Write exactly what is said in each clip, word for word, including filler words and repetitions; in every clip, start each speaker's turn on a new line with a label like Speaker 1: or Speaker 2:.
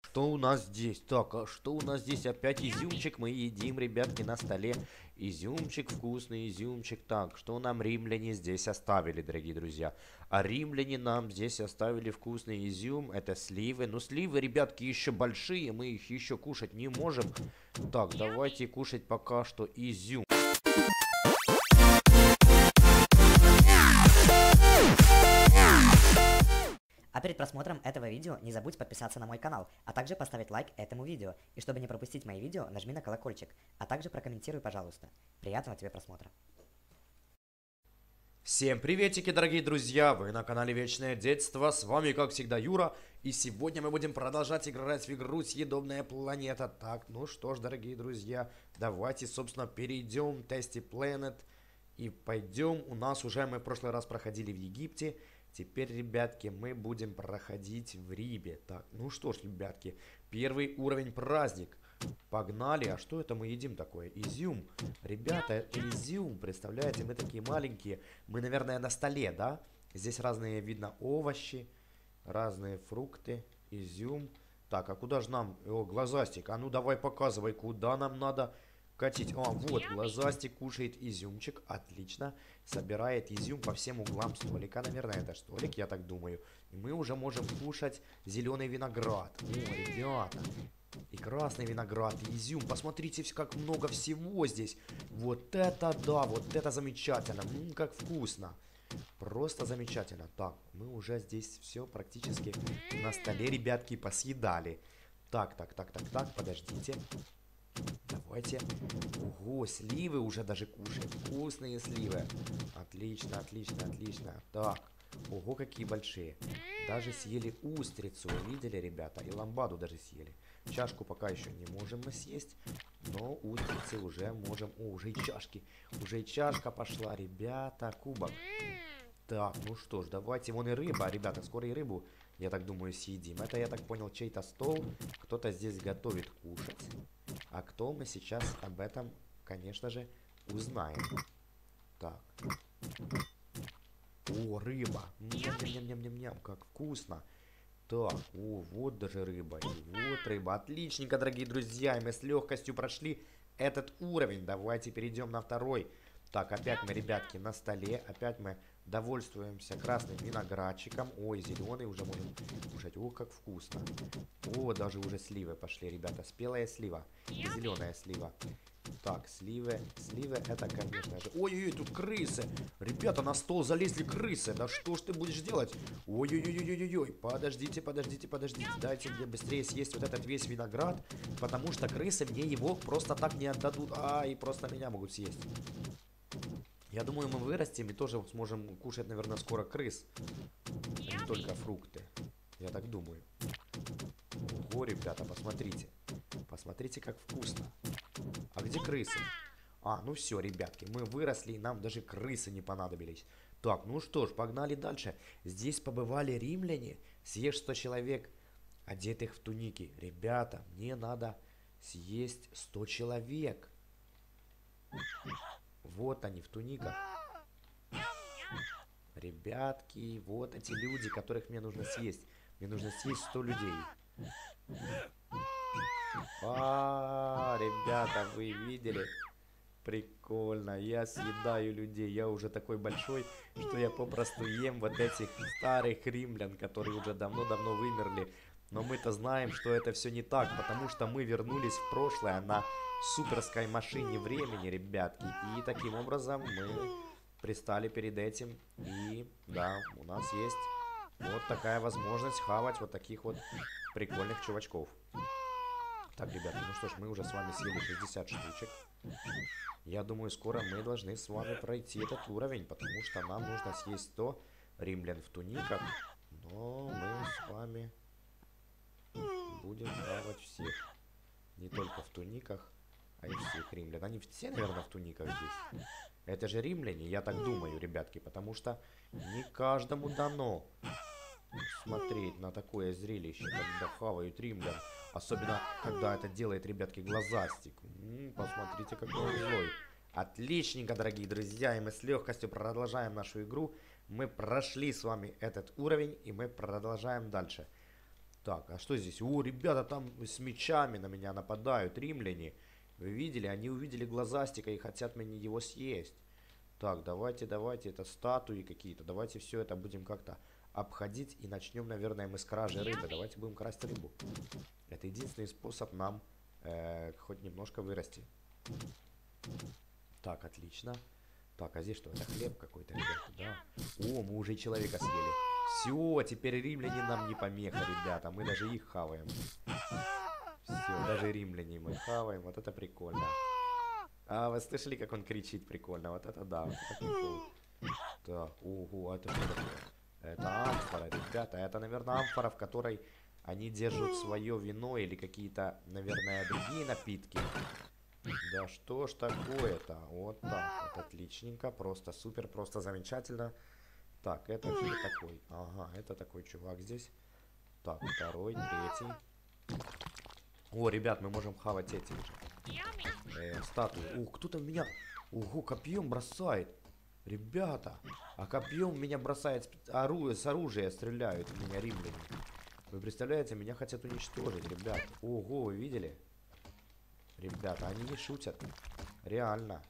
Speaker 1: Что у нас здесь? Так, а что у нас здесь? Опять изюмчик мы едим, ребятки, на столе. Изюмчик, вкусный изюмчик. Так, что нам римляне здесь оставили, дорогие друзья? А римляне нам здесь оставили вкусный изюм. Это сливы. Но сливы, ребятки, еще большие. Мы их еще кушать не можем. Так, давайте кушать пока что изюм.
Speaker 2: А перед просмотром этого видео не забудь подписаться на мой канал, а также поставить лайк этому видео. И чтобы не пропустить мои видео, нажми на колокольчик, а также прокомментируй, пожалуйста. Приятного тебе просмотра.
Speaker 1: Всем приветики, дорогие друзья! Вы на канале Вечное Детство, с вами, как всегда, Юра. И сегодня мы будем продолжать играть в игру «Съедобная планета». Так, ну что ж, дорогие друзья, давайте, собственно, перейдем в Tasty Planet. И пойдем, у нас уже, мы в прошлый раз проходили в Египте. Теперь, ребятки, мы будем проходить в Рибе. Так, ну что ж, ребятки, первый уровень праздник. Погнали. А что это мы едим такое? Изюм. Ребята, это изюм. Представляете, мы такие маленькие. Мы, наверное, на столе, да? Здесь разные, видно, овощи, разные фрукты, изюм. Так, а куда же нам? О, глазастик. А ну давай показывай, куда нам надо катить. А, вот, глазастик кушает изюмчик. Отлично. Собирает изюм по всем углам столика. Наверное, это столик, я так думаю. И мы уже можем кушать зеленый виноград. О, ребята. И красный виноград, и изюм. Посмотрите, как много всего здесь. Вот это да, вот это замечательно. Ммм, как вкусно. Просто замечательно. Так, мы уже здесь все практически на столе, ребятки, посъедали. Так, так, так, так, так, подождите. Давайте. Ого, сливы уже даже кушаем. Вкусные сливы. Отлично, отлично, отлично. Так. Ого, какие большие. Даже съели устрицу. Видели, ребята? И ламбаду даже съели. Чашку пока еще не можем мы съесть. Но устрицы уже можем. О, уже и чашки. Уже и чашка пошла, ребята. Кубок. Так, ну что ж, давайте. Вон и рыба, ребята. Скоро и рыбу, я так думаю, съедим. Это, я так понял, чей-то стол. Кто-то здесь готовит кушать. А кто, мы сейчас об этом, конечно же, узнаем. Так. О, рыба. Ням-ням-ням-ням-ням, как вкусно. Так, о, вот даже рыба. И вот рыба. Отличненько, дорогие друзья. И мы с легкостью прошли этот уровень. Давайте перейдем на второй. Так, опять мы, ребятки, на столе. Опять мы довольствуемся красным виноградчиком. Ой, зеленый уже можем кушать. О, как вкусно. О, даже уже сливы пошли, ребята. Спелая слива и зеленая слива. Так, сливы. Сливы это, конечно же... Ой-ой-ой, тут крысы. Ребята, на стол залезли крысы. Да что ж ты будешь делать? Ой-ой-ой-ой-ой-ой. Подождите, подождите, подождите. Дайте мне быстрее съесть вот этот весь виноград. Потому что крысы мне его просто так не отдадут. А, и просто меня могут съесть. Я думаю, мы вырастем и тоже сможем кушать, наверное, скоро крыс. А не только фрукты. Я так думаю. Ого, ребята, посмотрите. Посмотрите, как вкусно. А где крысы? А, ну все, ребятки, мы выросли, и нам даже крысы не понадобились. Так, ну что ж, погнали дальше. Здесь побывали римляне. Съешь сто человек, одетых в туники. Ребята, мне надо съесть сто человек. Вот они в туниках. Ребятки, вот эти люди, которых мне нужно съесть. Мне нужно съесть сто людей. А, ребята, вы видели? Прикольно, я съедаю людей. Я уже такой большой, что я попросту ем вот этих старых римлян, которые уже давно-давно вымерли. Но мы-то знаем, что это все не так, потому что мы вернулись в прошлое на суперской машине времени, ребятки. И таким образом мы пристали перед этим. И да, у нас есть вот такая возможность хавать вот таких вот прикольных чувачков. Так, ребята, ну что ж, мы уже с вами съели шестьдесят штучек. Я думаю, скоро мы должны с вами пройти этот уровень, потому что нам нужно съесть сто римлян в туниках. Но мы с вами будем хавать всех. Не только в туниках, а и всех римлян. Они все, наверное, в туниках здесь. Это же римляне, я так думаю, ребятки, потому что не каждому дано смотреть на такое зрелище, когда хавают римлян. Особенно, когда это делает, ребятки, глазастик. М-м, посмотрите, какой он злой. Отличненько, дорогие друзья, и мы с легкостью продолжаем нашу игру. Мы прошли с вами этот уровень, и мы продолжаем дальше. Так, а что здесь? О, ребята, там с мечами на меня нападают римляне. Вы видели? Они увидели глазастика и хотят мне его съесть. Так, давайте, давайте, это статуи какие-то. Давайте все это будем как-то обходить. И начнем, наверное, мы с кражи рыбы. Давайте будем красть рыбу. Это единственный способ нам э, хоть немножко вырасти. Так, отлично. Так, а здесь что? Это хлеб какой-то, ребята, да? О, мы уже и человека съели. Все, теперь римляне нам не помеха, ребята. Мы даже их хаваем. Все, даже римляне мы хаваем. Вот это прикольно. А, вы слышали, как он кричит прикольно? Вот это да, вот это прикол. Так, ого, это что такое? Это амфора, ребята. Это, наверное, амфора, в которой они держат свое вино или какие-то, наверное, другие напитки. Да что ж такое-то? Вот так вот, отличненько, просто супер, просто замечательно. Так, это что такой? Ага, это такой чувак здесь. Так, второй, третий. О, ребят, мы можем хавать эти уже. Э, статуи. Ух, кто-то меня... Ого, копьем бросает. Ребята, а копьем меня бросает... Ору... С оружия стреляют в меня римляне. Вы представляете, меня хотят уничтожить, ребят. Ого, вы видели? Ребята, они не шутят. Реально.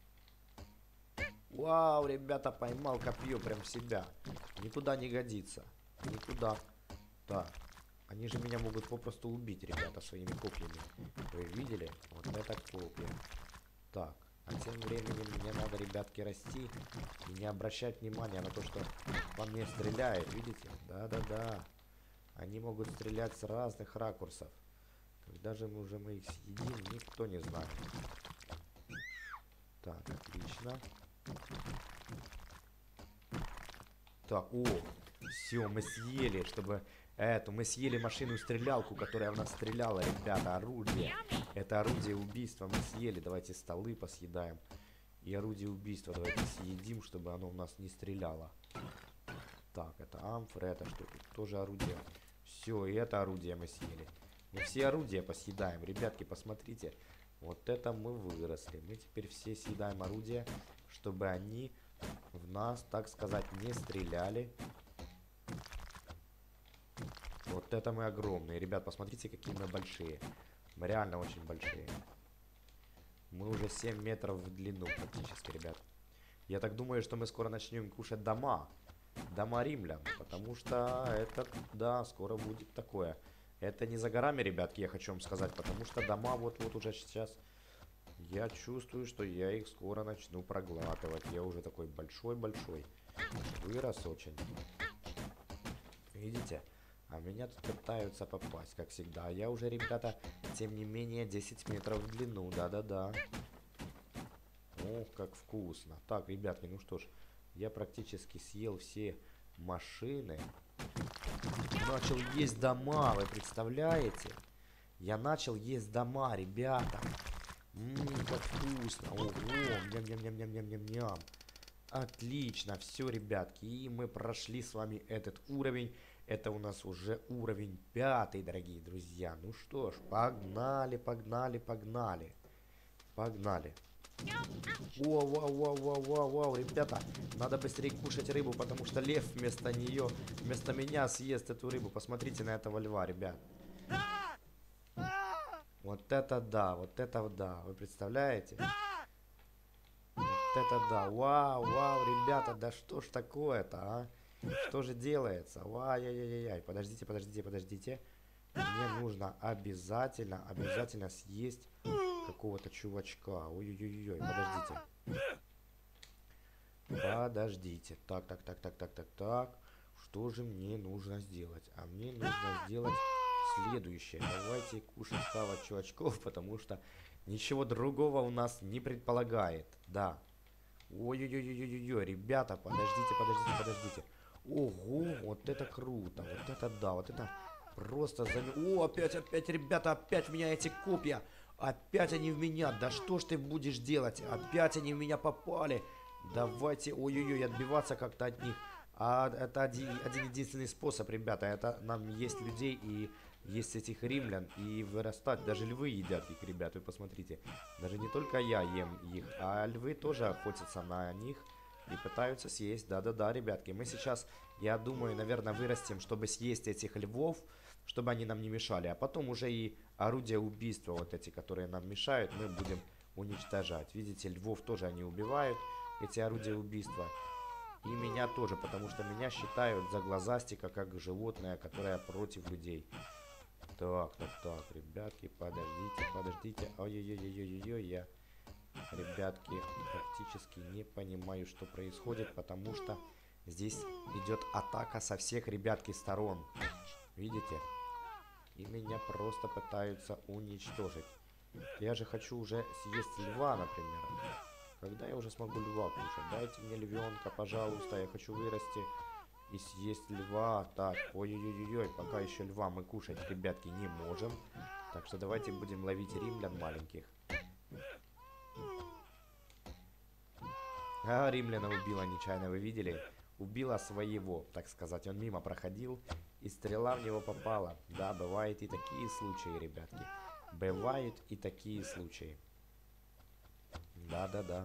Speaker 1: Вау, ребята, поймал копье прям в себя. Никуда не годится. Никуда. Так. Они же меня могут попросту убить, ребята, своими копьями. Вы видели? Вот это копья. Так. А тем временем мне надо, ребятки, расти и не обращать внимания на то, что по мне стреляет. Видите? Да-да-да. Они могут стрелять с разных ракурсов. Когда же мы уже мы их съедим, никто не знает. Так, отлично. Так, о, все, мы съели, чтобы эту, мы съели машину-стрелялку, которая в нас стреляла, ребята, орудие. Это орудие убийства мы съели, давайте столы посъедаем. И орудие убийства давайте съедим, чтобы оно у нас не стреляло. Так, это амфора, это что тут? Тоже орудие. Все, и это орудие мы съели. Мы все орудия посъедаем, ребятки, посмотрите. Вот это мы выросли. Мы теперь все съедаем орудия, чтобы они в нас, так сказать, не стреляли. Вот это мы огромные. Ребят, посмотрите, какие мы большие. Мы реально очень большие. Мы уже семь метров в длину практически, ребят. Я так думаю, что мы скоро начнем кушать дома. Дома римлян. Потому что это, да, скоро будет такое. Это не за горами, ребятки, я хочу вам сказать. Потому что дома вот-вот уже сейчас... Я чувствую, что я их скоро начну проглатывать. Я уже такой большой-большой. Вырос очень. Видите? А меня тут пытаются попасть, как всегда. А я уже, ребята, тем не менее, десять метров в длину. Да-да-да. Ох, как вкусно. Так, ребятки, ну что ж. Я практически съел все машины. Начал есть дома, вы представляете? Я начал есть дома, ребята. Ммм, как вкусно. Ого, ням-ням-ням-ням-ням-ням-ням. Отлично, все, ребятки. И мы прошли с вами этот уровень. Это у нас уже уровень пятый, дорогие друзья. Ну что ж, погнали, погнали, погнали. Погнали. Вау, вау, вау, вау, вау, вау, ребята. Надо быстрее кушать рыбу, потому что лев вместо нее, вместо меня съест эту рыбу. Посмотрите на этого льва, ребят. Вот это да, вот это да. Вы представляете? Вот это да. Вау, вау, ребята, да что ж такое-то, а? Что же делается? Ай-яй-яй-яй. Подождите, подождите, подождите. Мне нужно обязательно, обязательно съесть какого-то чувачка. Ой-ой-ой-ой, подождите. Подождите. Так, так, так, так, так, так, так. Что же мне нужно сделать? А мне нужно сделать следующее. Давайте кушать хавать чувачков, потому что ничего другого у нас не предполагает. Да. Ой-ой-ой-ой-ой-ой, ребята, подождите, подождите, подождите. Ого, вот это круто, вот это да, вот это просто зам... О, опять, опять, ребята, опять в меня эти копья. Опять они в меня, да что ж ты будешь делать? Опять они в меня попали. Давайте, ой-ой-ой, отбиваться как-то от них. А это один, один единственный способ, ребята, это нам есть людей и есть этих римлян и вырастать. Даже львы едят их, ребят, вы посмотрите. Даже не только я ем их, а львы тоже охотятся на них и пытаются съесть. Да-да-да, ребятки, мы сейчас, я думаю, наверное, вырастем, чтобы съесть этих львов. чтобы они нам не мешали. А потом уже и орудия убийства, вот эти, которые нам мешают, мы будем уничтожать. Видите, львов тоже они убивают, эти орудия убийства. И меня тоже, потому что меня считают за глазастика как животное, которое против людей. Так, так, так, ребятки, подождите, подождите. Ой-ой-ой-ой-ой-ой, я, ребятки, практически не понимаю, что происходит, потому что здесь идет атака со всех, ребятки, сторон. Видите? И меня просто пытаются уничтожить. Я же хочу уже съесть льва, например. Когда я уже смогу льва кушать? Дайте мне львенка, пожалуйста, я хочу вырасти и съесть льва. Так, ой-ой-ой-ой, пока еще льва мы кушать, ребятки, не можем. Так что давайте будем ловить римлян маленьких. А, римляна убила нечаянно, вы видели? Убила своего, так сказать. Он мимо проходил, и стрела в него попала. Да, бывают и такие случаи, ребятки. Бывают и такие случаи. Да-да-да.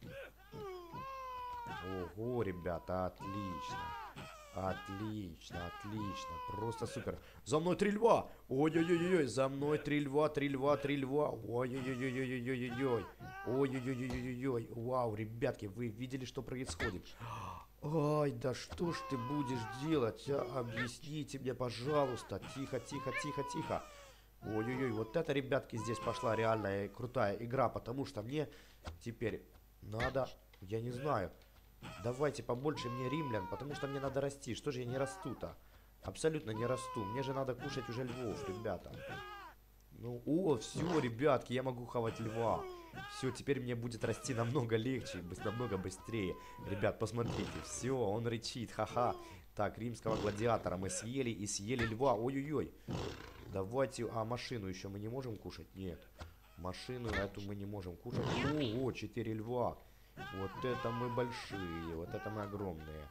Speaker 1: Ого, ребята, отлично. Отлично, отлично. Просто супер. За мной три льва. Ой-ой-ой-ой. За мной три льва, три льва, три льва. Ой-ой-ой-ой-ой-ой-ой. Ой-ой-ой-ой-ой-ой. Вау, ребятки, вы видели, что происходит? Ай, да что ж ты будешь делать, а? Объясните мне, пожалуйста. Тихо, тихо, тихо, тихо. Ой-ой-ой, вот это, ребятки, здесь пошла реальная крутая игра, потому что мне теперь надо, я не знаю, давайте побольше мне римлян, потому что мне надо расти. Что же я не расту-то? Абсолютно не расту. Мне же надо кушать уже львов, ребята. Ну, о, все, ребятки, я могу хавать льва. Все, теперь мне будет расти намного легче, намного быстрее. Ребят, посмотрите, все, он рычит, ха-ха. Так, римского гладиатора мы съели и съели льва. Ой-ой-ой. Давайте, а машину еще мы не можем кушать? Нет. Машину эту мы не можем кушать. Ого, четыре льва. Вот это мы большие, вот это мы огромные.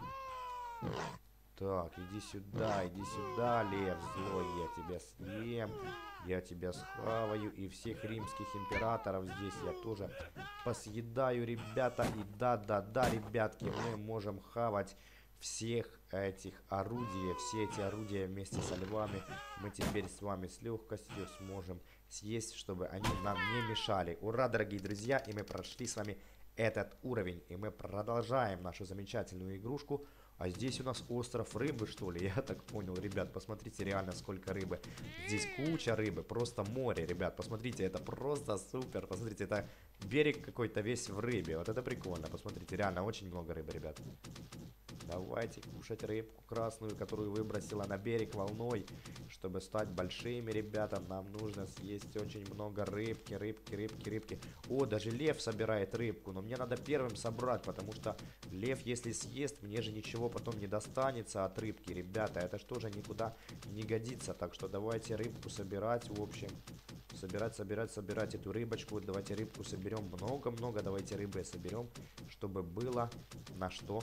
Speaker 1: Так, иди сюда, иди сюда, лев злой, я тебя съем. Я тебя схаваю, и всех римских императоров здесь я тоже посъедаю, ребята. И да-да-да, ребятки, мы можем хавать всех этих орудий, все эти орудия вместе со львами мы теперь с вами с легкостью сможем съесть, чтобы они нам не мешали. Ура, дорогие друзья, и мы прошли с вами этот уровень, и мы продолжаем нашу замечательную игрушку. А здесь у нас остров рыбы, что ли? Я так понял, ребят, посмотрите реально сколько рыбы. Здесь куча рыбы, просто море, ребят, посмотрите, это просто супер. Посмотрите, это берег какой-то весь в рыбе, вот это прикольно, посмотрите, реально очень много рыбы, ребят. Давайте кушать рыбку красную, которую выбросила на берег волной. Чтобы стать большими, ребята, нам нужно съесть очень много рыбки, рыбки, рыбки, рыбки. О, даже лев собирает рыбку, но мне надо первым собрать, потому что лев, если съест, мне же ничего потом не достанется от рыбки, ребята. Это что же никуда не годится, так что давайте рыбку собирать, в общем. Собирать, собирать, собирать эту рыбочку. Давайте рыбку соберем много-много, давайте рыбы соберем, чтобы было на что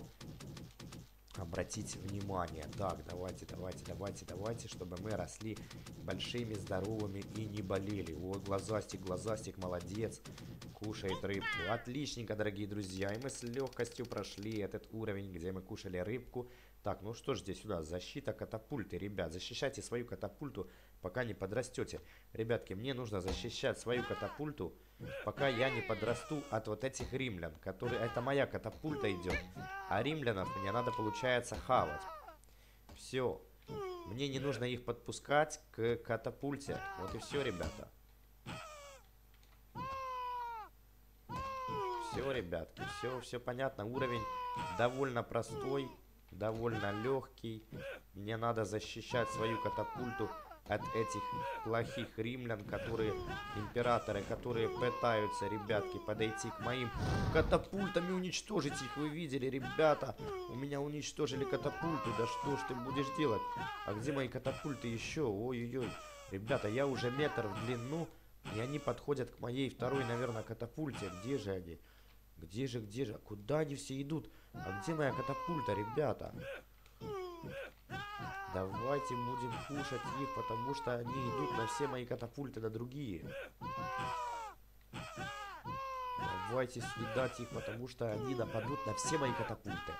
Speaker 1: обратить внимание. Так, давайте, давайте, давайте, давайте, чтобы мы росли большими, здоровыми и не болели. О, глазастик, глазастик, молодец. Кушает рыбку. Отличненько, дорогие друзья. И мы с легкостью прошли этот уровень, где мы кушали рыбку. Так, ну что ж здесь у нас? Защита катапульты, ребят. Защищайте свою катапульту, пока не подрастете. Ребятки, мне нужно защищать свою катапульту, пока я не подрасту от вот этих римлян, которые... Это моя катапульта идет. А римлянов мне надо, получается, хавать. Все. Мне не нужно их подпускать к катапульте. Вот и все, ребята. Все, ребятки, все, все понятно. Уровень довольно простой, довольно легкий. Мне надо защищать свою катапульту от этих плохих римлян, которые, императоры, которые пытаются, ребятки, подойти к моим катапультам и уничтожить их. Вы видели, ребята? У меня уничтожили катапульту. Да что ж ты будешь делать? А где мои катапульты еще? Ой-ой-ой. Ребята, я уже метр в длину, и они подходят к моей второй, наверное, катапульте. Где же они? Где же, где же? Куда они все идут? А где моя катапульта, ребята? Давайте будем кушать их, потому что они идут на все мои катапульты, на другие. Давайте съедать их, потому что они нападут на все мои катапульты.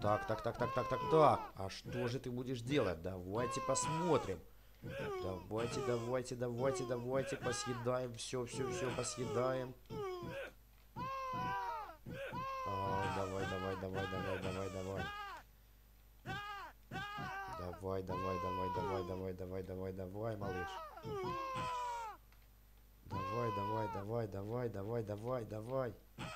Speaker 1: Так, так, так, так, так, так, так. А что же ты будешь делать? Давайте посмотрим. Давайте, давайте, давайте, давайте посъедаем. Все, все, все посъедаем. А, давай, давай, давай, давай, давай, давай. Давай, давай, давай, давай, давай, давай, давай, давай, малыш. Давай, давай, давай, давай, давай, давай, давай.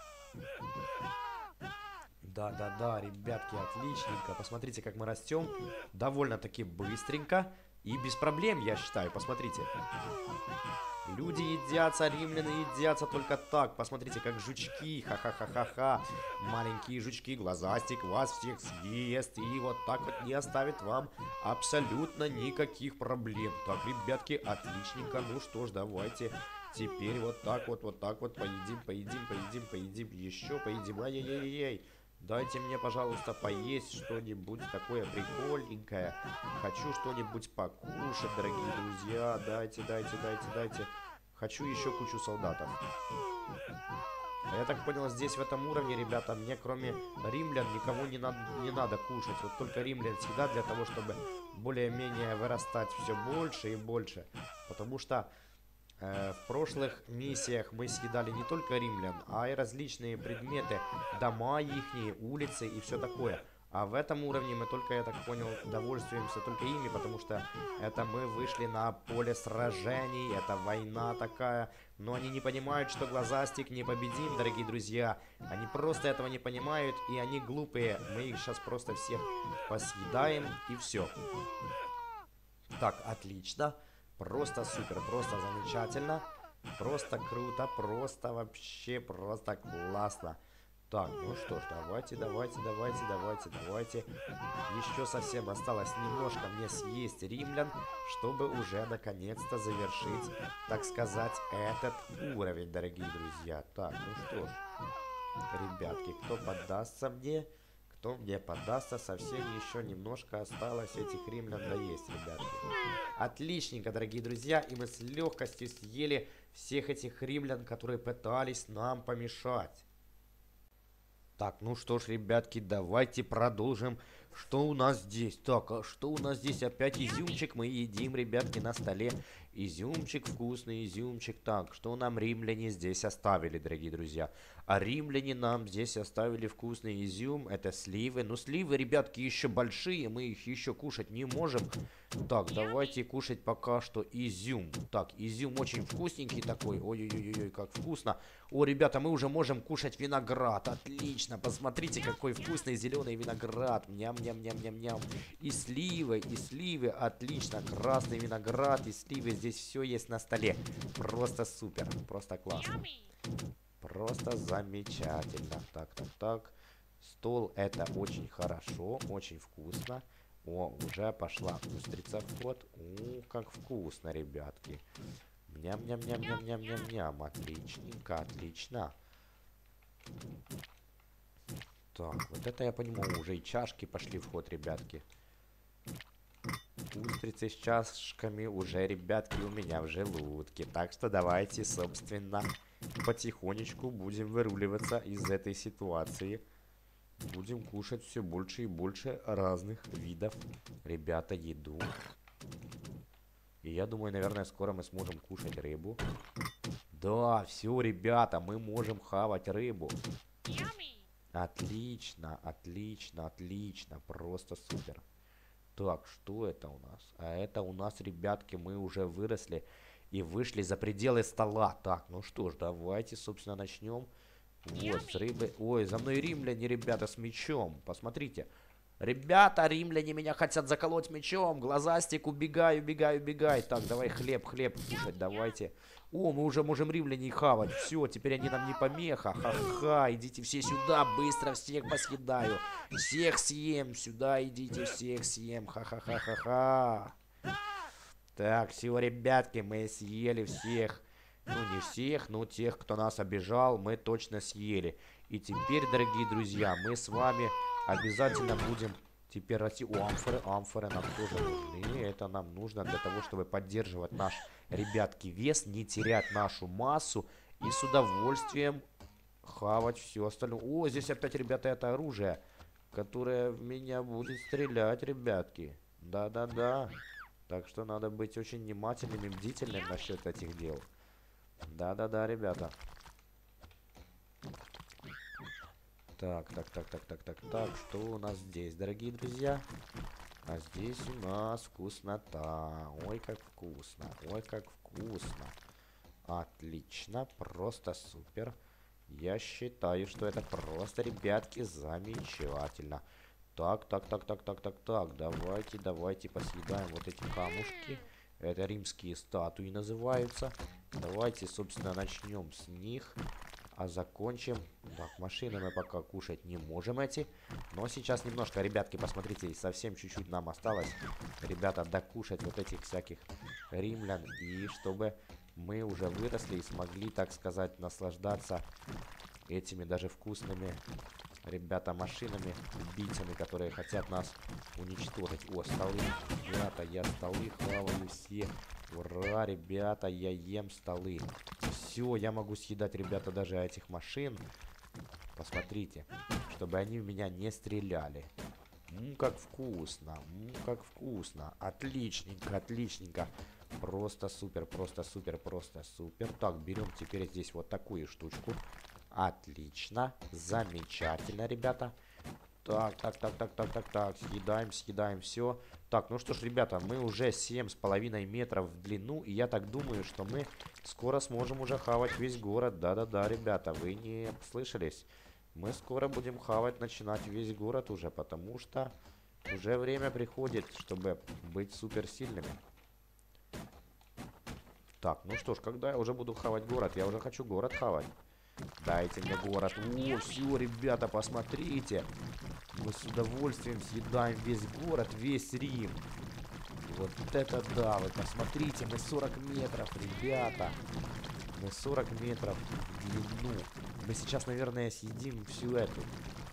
Speaker 1: Да, да, да, ребятки, отличненько. Посмотрите, как мы растем. Довольно-таки быстренько. И без проблем, я считаю. Посмотрите. Люди едятся, римляне едятся только так. Посмотрите, как жучки. Ха-ха-ха-ха-ха. Маленькие жучки, глазастик вас всех съест. И вот так вот не оставит вам абсолютно никаких проблем. Так, ребятки, отличненько. Ну что ж, давайте... Теперь вот так вот, вот так вот поедим, поедим, поедим, поедим, еще поедим. Ай-яй-яй-яй. Дайте мне, пожалуйста, поесть что-нибудь такое прикольненькое. Хочу что-нибудь покушать, дорогие друзья. Дайте, дайте, дайте, дайте. Хочу еще кучу солдатов. Я так понял, здесь в этом уровне, ребята, мне кроме римлян никого не надо, не надо кушать. Вот только римлян всегда для того, чтобы более-менее вырастать все больше и больше. Потому что... В прошлых миссиях мы съедали не только римлян, а и различные предметы, дома ихние, улицы и все такое. А в этом уровне мы только, я так понял, довольствуемся только ими, потому что это мы вышли на поле сражений, это война такая. Но они не понимают, что глазастик непобедим, дорогие друзья. Они просто этого не понимают, и они глупые. Мы их сейчас просто всех посъедаем, и все. Так, отлично. Просто супер, просто замечательно, просто круто, просто вообще, просто классно. Так, ну что ж, давайте, давайте, давайте, давайте, давайте. Еще совсем осталось немножко мне съесть римлян, чтобы уже наконец-то завершить, так сказать, этот уровень, дорогие друзья. Так, ну что ж, ребятки, кто поддастся мне? Кто мне поддастся, совсем еще немножко осталось этих римлян доесть, ребятки. Отличненько, дорогие друзья, и мы с легкостью съели всех этих римлян, которые пытались нам помешать. Так, ну что ж, ребятки, давайте продолжим. Что у нас здесь? Так, а что у нас здесь? Опять изюмчик мы едим, ребятки, на столе. Изюмчик, вкусный изюмчик. Так, что нам римляне здесь оставили, дорогие друзья? А римляне нам здесь оставили вкусный изюм. Это сливы. Но сливы, ребятки, еще большие. Мы их еще кушать не можем. Так, давайте кушать пока что изюм. Так, изюм очень вкусненький такой. Ой-ой-ой, как вкусно. О, ребята, мы уже можем кушать виноград. Отлично. Посмотрите, какой вкусный зеленый виноград. Ням-ням-ням-ням-ням. И сливы, и сливы. Отлично. Красный виноград и сливы. Здесь все есть на столе. Просто супер. Просто классно. Просто замечательно. Так, так, так. Стол это очень хорошо. Очень вкусно. О, уже пошла устрица в ход. О, как вкусно, ребятки. Ням-ням-ням-ням-ням-ням-ням. Отличненько, отлично. Так, вот это я понимаю, уже и чашки пошли в ход, ребятки. Устрицы с чашками уже, ребятки, у меня в желудке. Так что давайте, собственно, потихонечку будем выруливаться из этой ситуации. Будем кушать все больше и больше разных видов, ребята, еду. И я думаю, наверное, скоро мы сможем кушать рыбу. Да, все, ребята, мы можем хавать рыбу. Отлично, отлично, отлично, просто супер. Так, что это у нас? А это у нас, ребятки, мы уже выросли и вышли за пределы стола. Так, ну что ж, давайте, собственно, начнем. Вот, с рыбы. Ой, за мной римляне, ребята, с мечом. Посмотрите. Ребята, римляне меня хотят заколоть мечом. Глазастик, убегай, убегай, убегай. Так, давай хлеб, хлеб кушать, давайте. О, мы уже можем римляней хавать. Все, теперь они нам не помеха. Ха-ха, идите все сюда, быстро всех посъедаю. Всех съем, сюда идите, всех съем. Ха-ха-ха-ха-ха. Так, все, ребятки, мы съели всех. Ну, не всех, но тех, кто нас обижал, мы точно съели. И теперь, дорогие друзья, мы с вами обязательно будем теперь расти. О, амфоры, амфоры нам тоже нужны. Это нам нужно для того, чтобы поддерживать наш, ребятки, вес, не терять нашу массу и с удовольствием хавать все остальное. О, здесь опять, ребята, это оружие. которая в меня будет стрелять, ребятки. Да-да-да. Так что надо быть очень внимательным и бдительным насчет этих дел. Да-да-да, ребята. Так, так, так, так, так, так, так. Что у нас здесь, дорогие друзья? А здесь у нас вкуснота. Ой, как вкусно. Ой, как вкусно. Отлично. Просто супер. Я считаю, что это просто, ребятки, замечательно. Так, так, так, так, так, так, так. Давайте, давайте посъедаем вот эти камушки. Это римские статуи называются. Давайте, собственно, начнем с них. А закончим. Так, машины мы пока кушать не можем эти. Но сейчас немножко, ребятки, посмотрите, совсем чуть-чуть нам осталось, ребята, докушать вот этих всяких римлян. И чтобы мы уже выросли и смогли, так сказать, наслаждаться этими даже вкусными, ребята, машинами, убийцами, которые хотят нас уничтожить. О, столы. Ребята, я столы хаваю все. Ура, ребята, я ем столы. Все, я могу съедать, ребята, даже этих машин. Посмотрите, чтобы они в меня не стреляли. Ммм, как вкусно. Ммм, как вкусно. Отличненько, отличненько. Просто супер, просто супер, просто супер. Так, берем теперь здесь вот такую штучку. Отлично. Замечательно, ребята. Так, так, так, так, так, так, так. Съедаем, съедаем все. Так, ну что ж, ребята, мы уже семь с половиной метров в длину. И я так думаю, что мы скоро сможем уже хавать весь город. Да-да-да, ребята, вы не слышались? Мы скоро будем хавать, начинать весь город уже. Потому что уже время приходит, чтобы быть суперсильными. Так, ну что ж, когда я уже буду хавать город? Я уже хочу город хавать. Дайте мне город. О, все, ребята, посмотрите. Мы с удовольствием съедаем весь город, весь Рим. Вот это да, вы посмотрите, мы сорок метров, ребята. Мы сорок метров в длину. Мы сейчас, наверное, съедим всю эту.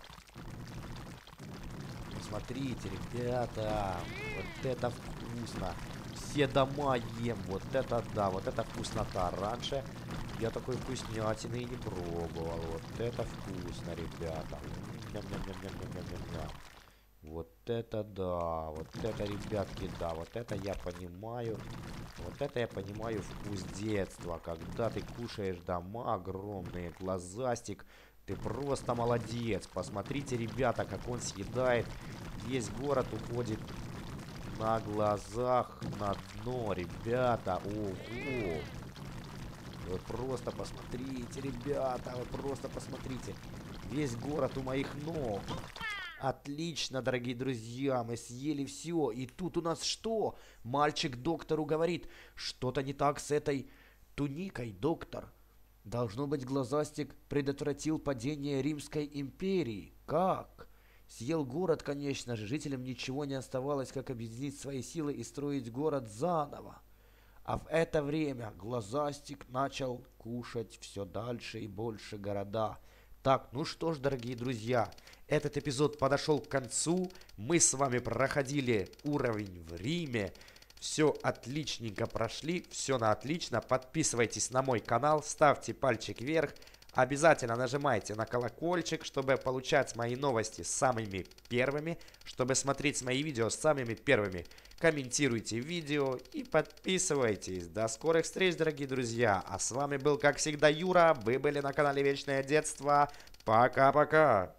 Speaker 1: Посмотрите, ребята. Вот это вкусно. Все дома ем. Вот это да, вот это вкуснота. Раньше я такой вкуснятины и не пробовал. Вот это вкусно, ребята. Ням-ням-ням-ням-ням-ням-ням. Вот это да. Вот это, ребятки, да. Вот это я понимаю. Вот это я понимаю вкус детства. Когда ты кушаешь дома огромные, глазастик. Ты просто молодец. Посмотрите, ребята, как он съедает. Весь город уходит на глазах на дно, ребята. Ого. Вы просто посмотрите, ребята. Вы просто посмотрите. Весь город у моих ног. Отлично, дорогие друзья. Мы съели все. И тут у нас что? Мальчик доктору говорит. Что-то не так с этой туникой, доктор. Должно быть, глазастик предотвратил падение Римской империи. Как? Съел город, конечно же. Жителям ничего не оставалось, как объединить свои силы и строить город заново. А в это время глазастик начал кушать все дальше и больше города. Так, ну что ж, дорогие друзья, этот эпизод подошел к концу. Мы с вами проходили уровень в Риме. Все отличненько прошли, все на отлично. Подписывайтесь на мой канал, ставьте пальчик вверх. Обязательно нажимайте на колокольчик, чтобы получать мои новости самыми первыми, чтобы смотреть мои видео самыми первыми. Комментируйте видео и подписывайтесь. До скорых встреч, дорогие друзья. А с вами был, как всегда, Юра. Вы были на канале Вечное Детство. Пока-пока.